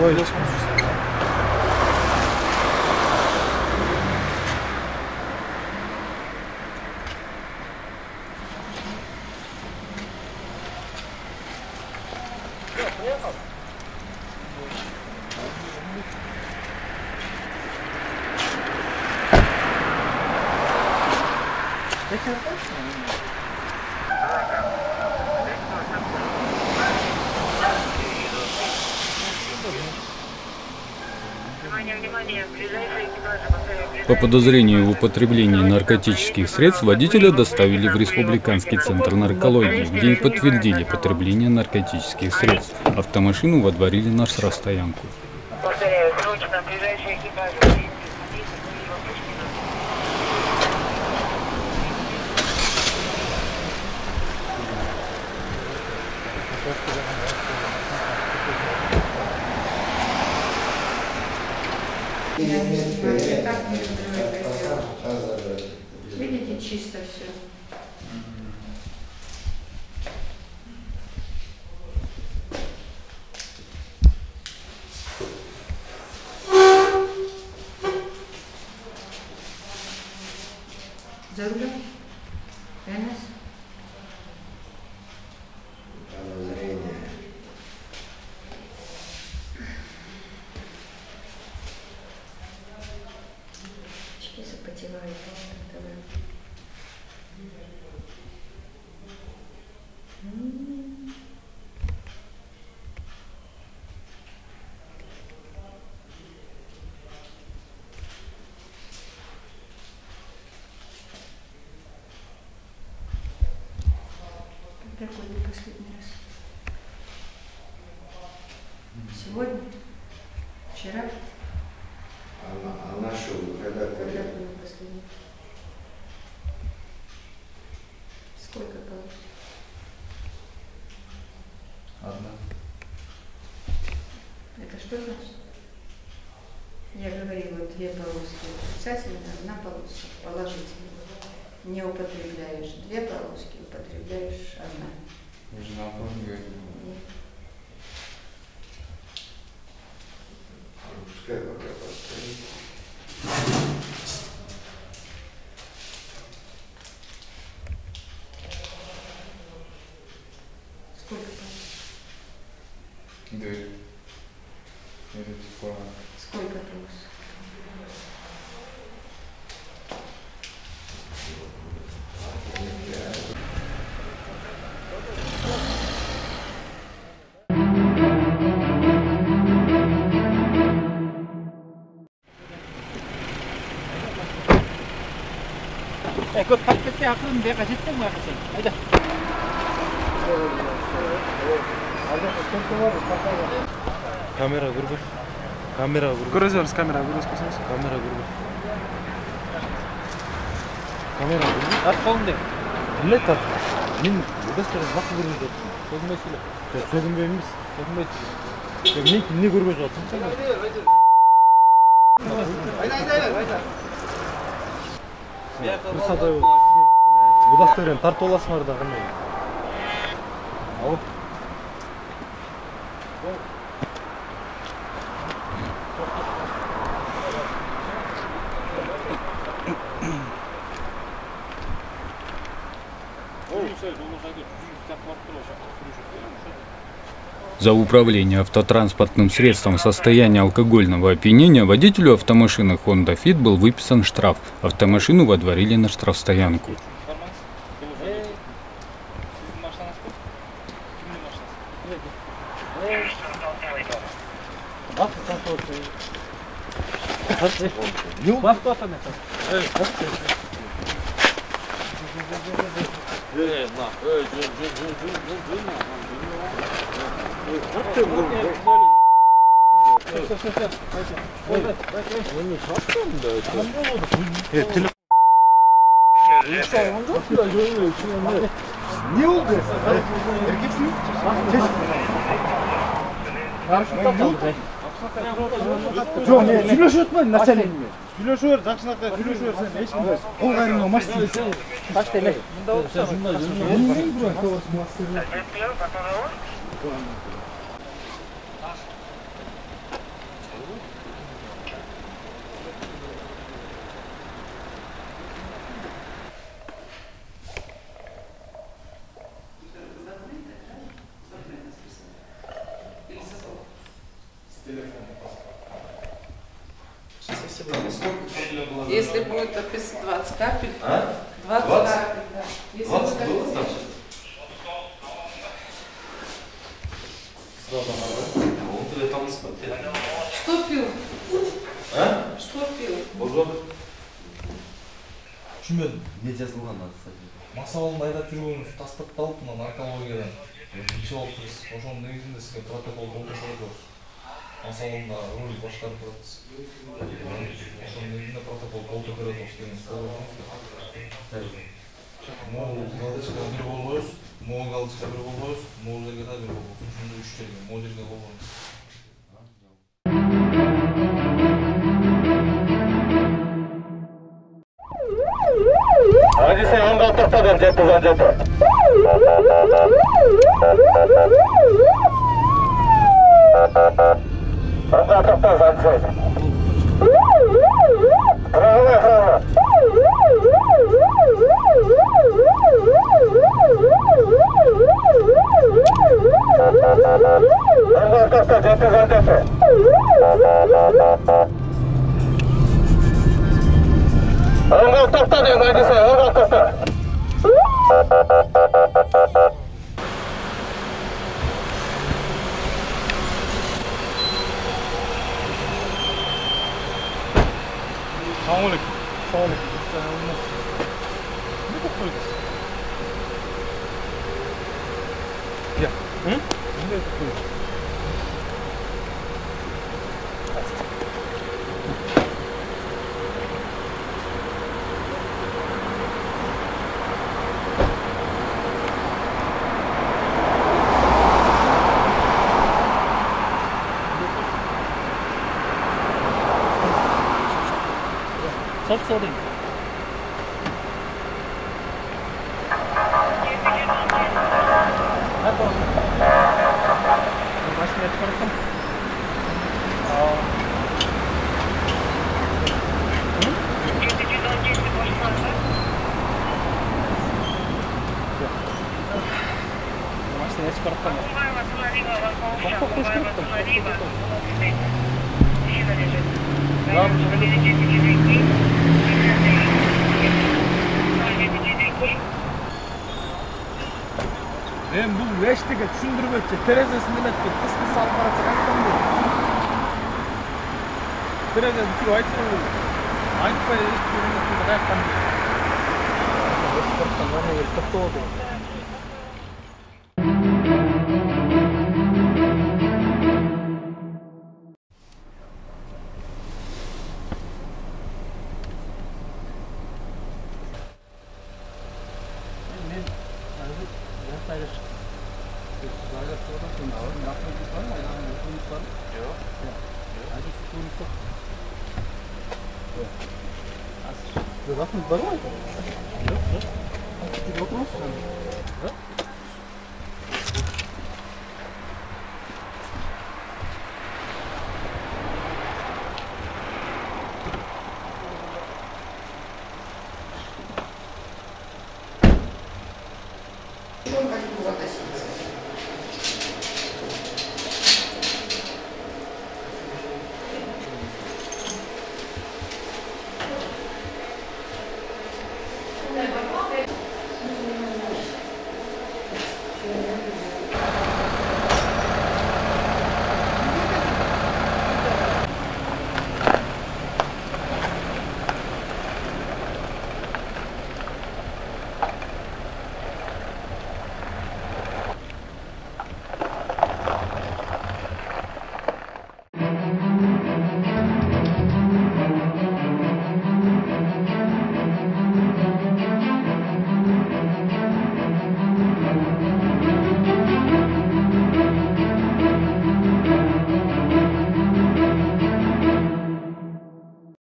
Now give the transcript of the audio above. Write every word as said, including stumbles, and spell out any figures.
Ой. По подозрению в употреблении наркотических средств водителя доставили в Республиканский центр наркологии, где и подтвердили потребление наркотических средств. Автомашину водворили на штрафстоянку. Повторяю, срочно ближайшие экипажи. Видите, чисто все. За рулем? эн эс? Запотевает. Когда был последний раз? Сегодня? Вчера? А нашу, когда Когда был последний? Сколько получится? Одна. Это что значит? Я говорила, две полоски отрицательные, одна полоска положительная. Не употребляешь две полоски, употребляешь одна. Вы же на обратно говорите. Нет. Пускай пока постоит. Сколько полос? Две. Это типа... Сколько полос? 야, 그거 팍 때 아까는 내가 했던 거야, 그치? 아니다. Камера грубо. Камера грубо. Көрөзөрүз камера көрөз көрсөңүз. Камера грубо. Камера грубо. ат қолыңды. Билет тат. Мен достар вакыт көрүп жатырмын. Сөгүнбөйсүлөр. Сөгүнбөй эмес. Сөгүнбөй. Мен эмне көргөз жатырмын? Айда, айда, айда. Кырсадай болду. Будак берем, тартып аласыңар да кандай. Алып. За управление автотранспортным средством в состоянии алкогольного опьянения водителю автомашины Honda Fit был выписан штраф. Автомашину водворили на штрафстоянку. Не oldu? Erkeksin. Жоқ, не, сүйлөшүп атпайм, начальник. Сүйлөшүп бер, жакшынакай сүйлөшүп берсең, эч ким эмес. Кол кайрыңа маш дейсиң. Баш деле. Эмне бирөө товарс мастер. Если будет описано двадцать капель, А? двадцать капель, да. Если двадцать будет было, описано- значит? Он тебе там смотрел. Что пил? А? Что пил? Божок. Түсінбедім. Не жазылған кстати. Масалында айдап жүргеніміз тастатталып мына наркологиядан. Бірінші болып біз ошоның негізінде сізге протокол толтырып қойдық. Масалында рөл башқарып тұрасыз. Ошоның негізінде протокол толтырып береді деген сөз. Могул галочка бир болбойбуз, могул галочка бир болбойбуз, могул жерге да бир болбойбуз. Ушундай үч жерге, могул жерге болбойбуз. Hadise ondan toxtadım, жетпіс жеті. Ondan toxtadım, hadise. Правый, правый. Ondan toxtadım, жетпіс жеті. Ondan toxtadım, hadise, ondan toxtadım. Sağolun. Sağolun. Ne kokuyorsun? Ya. Hı? Ne kokuyorsun? Stop sorting. Машина çıkarttım. Машина çıkarttım. Ben bu leştege düşündürüp ötçe terezesini ettik, kıskı salып баратса кайттан бул? Терезе бүтүп айтып койду. Айтпай эчтеке эмесин кайттан бул? Спорттан гана келип токтоп отур. Рахмет бар ма? Жоқ, жоқ. Күтіп отырмыз. Да? Он как бы относится. Never